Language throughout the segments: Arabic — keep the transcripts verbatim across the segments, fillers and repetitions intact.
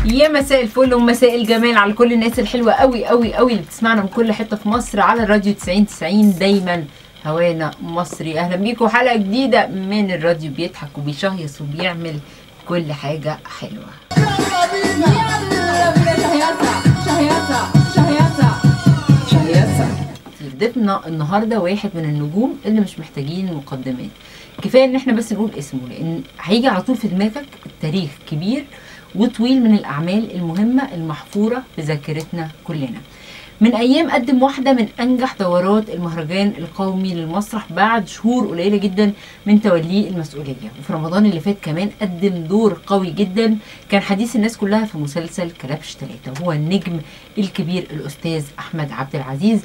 يا مساء الفل ومساء الجمال على كل الناس الحلوه قوي قوي قوي اللي بتسمعنا من كل حته في مصر على الراديو تسعين تسعين. دايما هوانا مصري. اهلا بيكم حلقه جديده من الراديو بيضحك وبيشهيص وبيعمل كل حاجه حلوه. يلا بينا يلا بينا شهيصه شهيصه شهيصه شهيصه. ضيفنا النهارده واحد من النجوم اللي مش محتاجين مقدمات، كفايه ان احنا بس نقول اسمه لان هيجي على طول في دماغك. التاريخ كبير وطويل من الأعمال المهمة المحفورة في ذاكرتنا كلنا. من أيام قدم واحدة من أنجح دورات المهرجان القومي للمسرح بعد شهور قليلة جدا من توليه المسؤولية، وفي رمضان اللي فات كمان قدم دور قوي جدا كان حديث الناس كلها في مسلسل كلبش ثلاثة، وهو النجم الكبير الأستاذ أحمد عبد العزيز.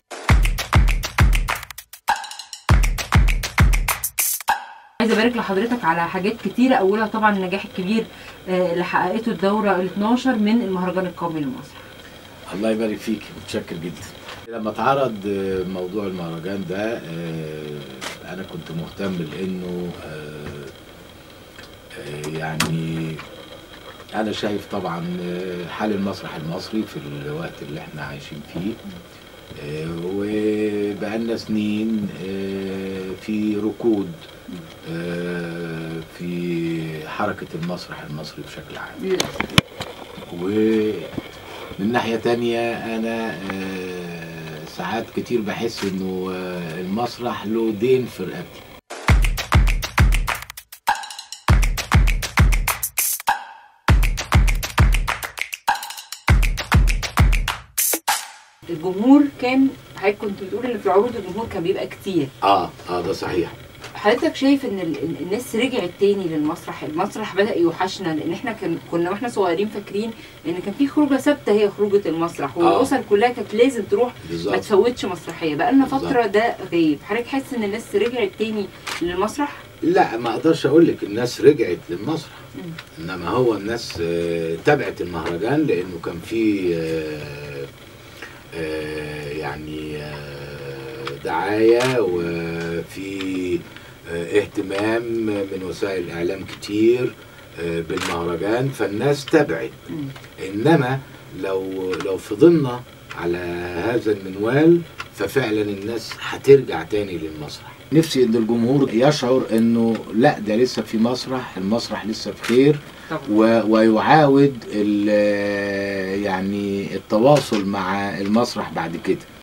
عايزه ابارك لحضرتك على حاجات كتيره، اولها طبعا النجاح الكبير اللي حققته الدوره ال اتناشر من المهرجان القومي للمسرح. الله يبارك فيك، متشكر جدا. لما اتعرض موضوع المهرجان ده انا كنت مهتم لانه يعني انا شايف طبعا حال المسرح المصري في الوقت اللي احنا عايشين فيه، وبقالنا سنين في ركود في حركة المسرح المصري بشكل عام. ومن ناحية تانية أنا ساعات كتير بحس إنه المسرح له دين في رقبتي. الجمهور كان، حضرتك كنت بتقول ان في العروض الجمهور كان بيبقى كتير. اه اه ده صحيح. حضرتك شايف ان الناس رجعت تاني للمسرح؟ المسرح بدأ يوحشنا، لان احنا كان كنا واحنا صغيرين فاكرين ان كان في خروجه ثابته هي خروجه المسرح، والاسر كلها كانت لازم تروح بالزبط. ما تفوتش مسرحيه. بقالنا فتره ده غايب. حضرتك حاسس ان الناس رجعت تاني للمسرح؟ لا، ما اقدرش اقول لك الناس رجعت للمسرح، م. انما هو الناس تابعت المهرجان لانه كان في يعني دعايه وفي اهتمام من وسائل الاعلام كتير بالمهرجان، فالناس تبعت. انما لو لو فضلنا على هذا المنوال ففعلا الناس هترجع تاني للمسرح. نفسي ان الجمهور يشعر انه لا، ده لسه في مسرح، المسرح لسه بخير، ويعاود يعني التواصل مع المسرح بعد كده.